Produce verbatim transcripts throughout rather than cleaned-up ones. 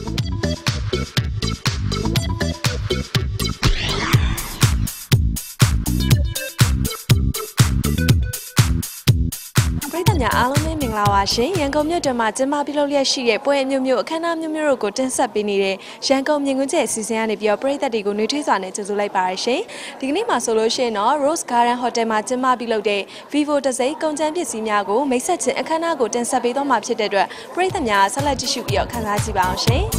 အားလုံးပဲမင်္ဂလာပါရှင်ရန်ကုန်မြို့တွင်မှာကျင်းပပြုလုပ်လျက်ရှိတဲ့ပွဲအမျိုးမျိုးအခမ်းအနားမျိုးမျိုးတို့ကိုတင်ဆက်ပေးနေတဲ့ရန်ကုန်မြင်ကွင်းကျဲအစီအစဉ်ကနေပြီးတော့ပရိသတ်တွေကိုနှွေးထွေးစွာနဲ့ကြိုဆိုလိုက်ပါရရှင်ဒီကနေ့မှာဆိုလို့ရှိရင်တော့ Rose Garden Hotel မှာကျင်းပပြုလုပ်တဲ့ Vivo တစိမ့်ကုန်ကျန်းပစ္စည်းများကိုမိတ်ဆက်ခြင်းအခမ်းအနားကိုတင်ဆက်ပေးသွားမှာဖြစ်တဲ့အတွက်ပရိသတ်များဆက်လက်ကြည့်ရှုပြီးတော့ခန်းစားကြည့်ပါအောင်ရှင်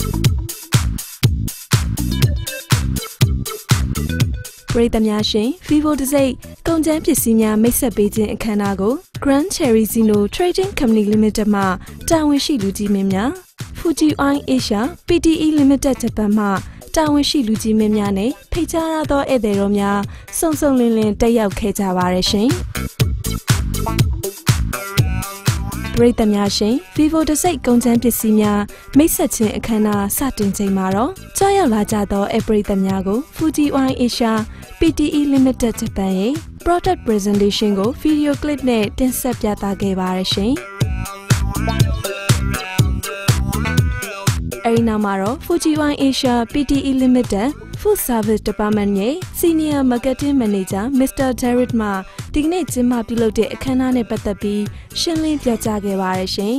ပရိသတ်များရှင် Vivo တစိမ့်ကုန်ကျန်းပစ္စည်းများမိတ်ဆက်ပေးခြင်းအခမ်းအနားကို Grand Cherry Zino Trading Company Limited မှတာဝန်ရှိလူကြီးမင်းများ Fuji Oil Asia ပီ တီ အီ Limited Japan မှတာဝန်ရှိလူကြီးမင်းများနဲ့ဖိတ်ကြားရသောဧည့်သည်တော်များစုံစုံလင်လင်တက်ရောက်ခဲ့ကြပါရရှင်ပရိသတ်များရှင် Vivo တစိမ့်ကုန်ကျန်းပစ္စည်းများမိတ်ဆက်ခြင်းအခမ်းအနားစတင်ချိန်မှာတော့ကြောက်ရောက်လာကြသောဧည့်ပရိသတ်များကို Fuji Oil Asia ပီ တီ အီ Limited Japan ရဲ့ Product Presentation ကို Video Clip နဲ့တင်ဆက်ပြသခဲ့ပါရရှင်အဲဒီနောက်မှာတော့ Fuji Oil Asia ပီ တီ အီ Limited Food Service Department ရဲ့ Senior Marketing Manager မစ္စတာ Jared မှဒီကနေ့ကျင်းပပြုလုပ်တဲ့အခမ်းအနားနဲ့ပတ်သက်ပြီးရှင်းလင်းပြသခဲ့ပါရရှင်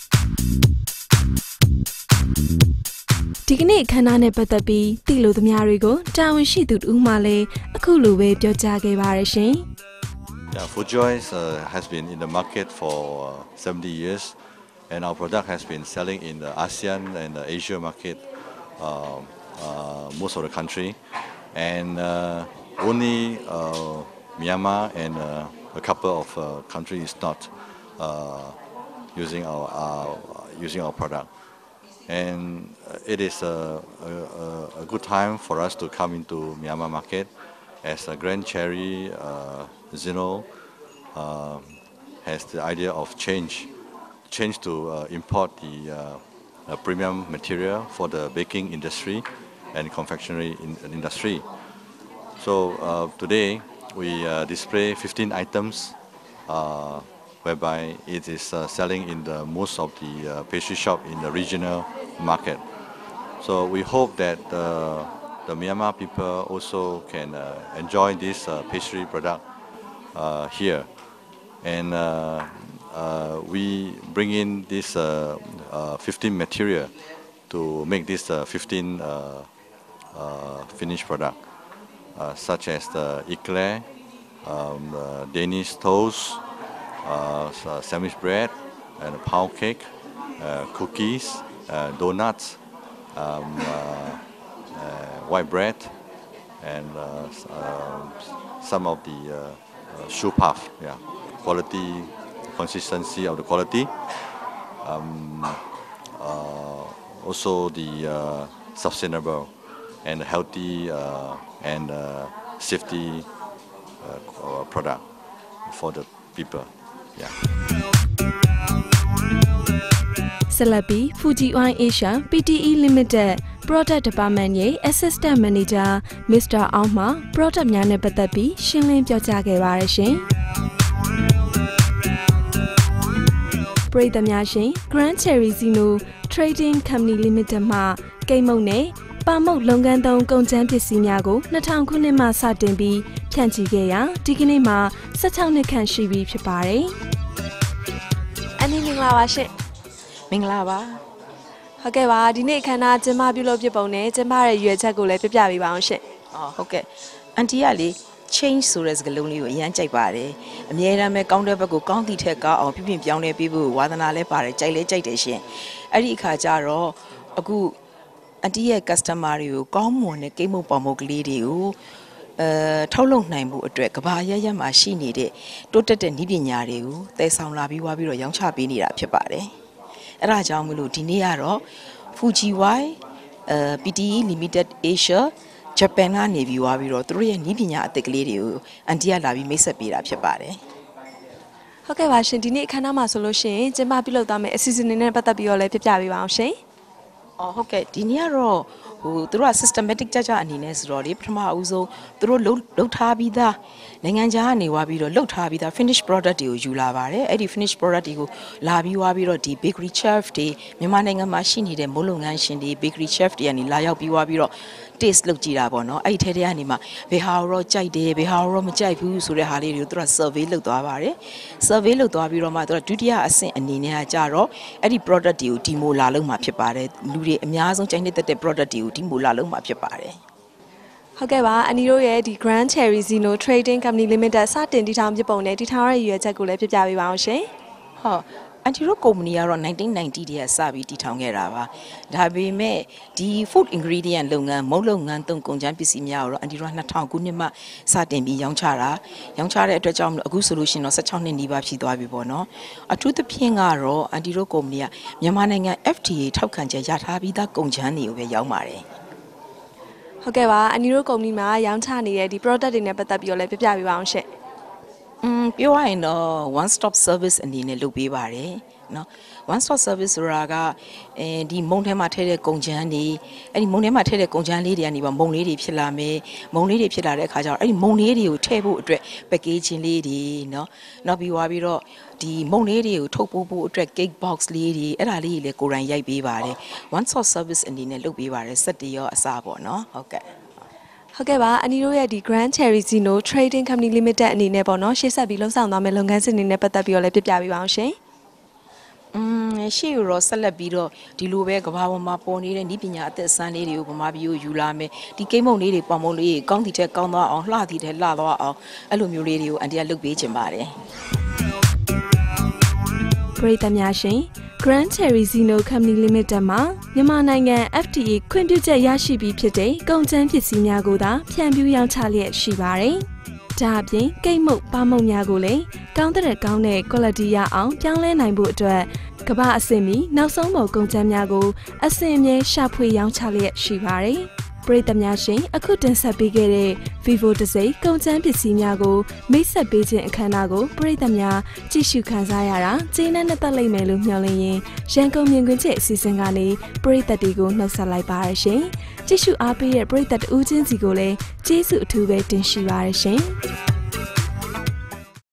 ဒီကနေ့အခမ်းအနားနဲ့ပတ်သက်ပြီးတိလို့သမားတွေကိုတာဝန်ရှိသူတူမှလည်းအခုလိုပဲပြောကြားခဲ့ပါရရှင် Yeah, Fuji Oil uh, has been in the market for uh, seventy years and our product has been selling in the ASEAN and the Asia market uh, uh, most of the country and uh, only uh, Myanmar and uh, a couple of uh, countries is not uh, using our uh, using our product. And it is a, a, a good time for us to come into Myanmar market as a Grand Cherry uh, Zino uh, has the idea of change, change to uh, import the uh, premium material for the baking industry and confectionery in, industry. So uh, today we uh, display fifteen items uh, whereby it is uh, selling in the most of the uh, pastry shop in the regional market. So we hope that uh, the Myanmar people also can uh, enjoy this uh, pastry product uh, here. And uh, uh, we bring in this uh, uh, fifteen material to make this uh, fifteen uh, uh, finished product, uh, such as the eclair, um, uh, Danish toast, Uh, sandwich bread and pound cake, uh, cookies, uh, donuts, um, uh, uh, white bread, and uh, uh, some of the uh, uh, shoe puff. Yeah, quality, consistency of the quality. Um, uh, also the uh, sustainable and healthy uh, and uh, safety uh, product for the people. Yeah. Celebi Fuji Oil Asia ပီ တီ အီ Limited Product Department ရဲ့ Assistant Manager မစ္စတာ အောင်မှ Product များနဲ့ပတ်သက်ပြီးရှင်းလင်းပြောကြားခဲ့ပါရရှင်ပရိသတ်များရှင် Grand Cherry Zino Trading Company Limited မှကိတ်မုတ်နဲ့ပါမုတ်လုပ်ငန်းသုံးကုန်ကျန်းပစ္စည်းများကိုနှစ်ထောင်ခုနှစ်မှစတင်ပြီးဖြန့်ချိခဲ့ရာဒီကနေ့မှာ十六နှစ်ခန့်ရှိပြီဖြစ်ပါတယ်။အနည်းမင်္ဂလာပါရှင်။မင်္ဂလာပါ။ဟုတ်ကဲ့ပါဒီနေ့အခမ်းအနားကျင်းပပြုလုပ်ဖြစ်ပုံနဲ့ကျင်းပတဲ့ရွယ်ချက်ကိုလည်းပြပြပေးပါအောင်ရှင်။အော်ဟုတ်ကဲ့။အန်တီကလေ change ဆိုတဲ့စကားလုံးလေးကိုအရင်ကြိုက်ပါတယ်။အများအားပဲကောင်းတဲ့ဘက်ကိုကောင်းသည့်ထက်ကောင်းအောင်ပြပြပြောင်းလဲပေးဖို့ဝါသနာလည်းပါတယ်ကြိုက်လည်းကြိုက်တယ်ရှင်။အဲ့ဒီအခါကျတော့အခုအန်တီရဲ့ customer တွေကိုကောင်းမွန်တဲ့ကိတ်မုတ်ပေါမုတ်ကလေးတွေကိုအဲထုတ်လုပ်နိုင်မှုအတွက်ကဘာရရမှာရှိနေတဲ့တိုးတက်တဲ့နည်းပညာတွေကိုတည်ဆောင်လာပြီးွားပြီးတော့ရောင်းချပေးနေတာဖြစ်ပါတယ်။အဲ့ဒါကြောင့်မလို့ဒီနေ့ကတော့ Fuji Oil အဲ ပီ တီ အီ Limited Asia Japan ကနေပြီးွားပြီးတော့သူတို့ရဲ့နည်းပညာအသစ်ကလေးတွေကိုအန်တီကလာပြီးမိတ်ဆက်ပေးတာဖြစ်ပါတယ်။ဟုတ်ကဲ့ပါရှင်ဒီနေ့အခမ်းအနားမှာဆိုလို့ရှိရင်ကျင်းပပြုလုပ်သွားမယ့်အစီအစဉ်တွေနဲ့ပတ်သက်ပြီးတော့လည်းပြပြပေးပါအောင်ရှင်။အော်ဟုတ်ကဲ့ဒီနေ့ကတော့ဟိုသူတို့က systematic ကြကြအနေနဲ့ဆိုတော့လေပထမအဦးဆုံးသူတို့လှုပ်လှုပ်ထားပြီးသားနိုင်ငံခြားကနေဝါပြီးတော့လှုပ်ထားပြီးသား finish product တွေကိုယူလာပါတယ်အဲ့ဒီ finish product တွေကိုလာပြီးဝါပြီးတော့ဒီ bakery chef တွေမြန်မာနိုင်ငံမှာရှိနေတဲ့မိုးလုပ်ငန်းရှင်တွေ bakery chef တွေကနေလာရောက်ပြီးဝါပြီးတော့ taste လုပ်ကြည့်တာပေါ့နော်အဲ့ဒီထဲထဲကနေမှဘယ်ဟာရောကြိုက်တယ်ဘယ်ဟာရောမကြိုက်ဘူးဆိုတဲ့ဟာလေးတွေကိုသူက survey လုပ်သွားပါတယ် survey လုပ်သွားပြီးတော့မှသူကဒုတိယအဆင့်အနေနဲ့ကကြတော့အဲ့ဒီ product တွေကို demo လာလုပ်မှာဖြစ်ပါတယ်လူတွေအများဆုံးကြိုက်နေတဲ့ product တွေကို demo လာလုပ်မှာဖြစ်ပါတယ်ဟုတ်ကဲ့ပါအနီတို့ရဲ့ဒီ Grand Cherry Zino Trading Company Limited စတင်တည်ထောင်ဖြစ်ပုံနဲ့တည်ထောင်ရတဲ့ရည်ရွယ်ချက်ကိုလည်းပြပြပေးပါအောင်ရှင်ဟုတ်အန်တီတို့ကုမ္ပဏီကတော့nineteen ninetyတည်းကစပြီးတည်ထောင်ခဲ့တာပါဒါပေမဲ့ဒီ food ingredient လုပ်ငန်းမုတ်လုပ်ငန်းသုံးကုန်ကျန်းပစ္စည်းများကိုတော့အန်တီတို့ကtwo thousandခုနှစ်မှစတင်ပြီးရောင်းချတာရောင်းချတဲ့အတွက်ကြောင့်အခုဆိုလို့ရှိရင်တော့sixteenနှစ်နီးပါးဖြစ်သွားပြီပေါ့နော်အထူးသဖြင့်ကတော့အန်တီတို့ကုမ္ပဏီကမြန်မာနိုင်ငံ F D A ထောက်ခံချက်ရထားပြီးသားကုန်ကျန်းတွေကိုပဲရောင်းပါတယ်ဟုတ်ကဲ့ပါအနီတို့ကုမ္ပဏီမှာရောင်းချနေတဲ့ဒီ product တွေနဲ့ပတ်သက်ပြီးတော့လည်းပြပြပေးပါအောင်ရှင့်อืมပြောရရင်တော့ one stop service အနေနဲ့လုပ်ပေးပါတယ်เนาะ one stop service ဆိုတာကအဲဒီမုံထဲမှာထည့်တဲ့ကုန်ချမ်းတွေအဲ့ဒီမုံထဲမှာထည့်တဲ့ကုန်ချမ်းလေးတွေကနေပါမုံလေးတွေဖြစ်လာမယ်မုံလေးတွေဖြစ်လာတဲ့အခါကျတော့အဲ့ဒီမုံလေးတွေကိုထည့်ဖို့အတွက် packaging လေးတွေเนาะနောက်ပြီးသွားပြီးတော့ဒီမုံလေးတွေကိုထုတ်ပို့ဖို့အတွက် cake box လေးတွေအဲ့ဒါလေးတွေလည်းကိုယ်တိုင်ရိုက်ပေးပါတယ် one stop service အနေနဲ့လုပ်ပေးပါတယ်စက်တီရောအစားပေါ့เนาะဟုတ်ကဲ့ဟုတ်ကဲ့ပါအနီတို့ရဲ့ဒီ Grand Cherry Zino Trading Company Limited အနေနဲ့ပေါ့နော်ရှေ့ဆက်ပြီးလှုပ်ဆောင်သွားမယ့်လုပ်ငန်းစဉ်တွေနဲ့ပတ်သက်ပြီးတော့လည်းပြပြပေးပါအောင်ရှင်อืมရှေ့ရောဆက်လက်ပြီးတော့ဒီလိုပဲကဘာပေါ်မှာပေါ်နေတဲ့ဤပညာအသက်အစမ်းလေးတွေကိုဗမာပြည်ကိုယူလာမယ်ဒီကိန်းမုံလေးတွေပေါင်မုံလေးတွေကောင်းတီထက်ကောင်းသွားအောင်လှတီထက်လှသွားအောင်အဲ့လိုမျိုးလေးတွေကိုအန်တီကလုပ်ပေးခြင်းပါတယ်ပရိသတ်များရှင် Grand Cherry Zino Company Limited မှာမြန်မာနိုင်ငံ F D A ခွင့်ပြုချက်ရရှိပြီးဖြစ်တဲ့ကုန်ကျန်းပစ္စည်းများကိုသာဖြန့်ဖြူးရောင်းချလျက်ရှိပါတယ်။ဒါအပြင်ကိတ်မုတ်ပါမုတ်များကိုလည်းကောင်းတဲ့ကောင်းတဲ့ quality ရအောင်ပြောင်းလဲနိုင်ဖို့အတွက်ကမ္ဘာအဆင့်မီနောက်ဆုံးပေါ်ကုန်ကျန်းများကိုအဆင့်အမြဲရှာဖွေရောင်းချလျက်ရှိပါတယ်။ပရိသတ်များရှင်အခုတင်ဆက်ပေးခဲ့တဲ့ Vivo တစိကုန်ကျန်းပစ္စည်းများကိုမိတ်ဆက်ပေးခြင်းအခမ်းအနားကိုပရိသတ်များကြည့်ရှုခံစားရတာကျေးနပ်နဲ့တက်လိမ့်မယ်လို့မျှော်လင့်ရင်းရန်ကုန်မြင်ကွင်းချက်အစီအစဉ်ကနေပရိသတ်တွေကိုနှုတ်ဆက်လိုက်ပါရရှင်ကြည့်ရှုအားပေးတဲ့ပရိသတ်ဦးချင်းစီကိုလည်းကျေးဇူးအထူးပဲတင်ရှိပါရရှင်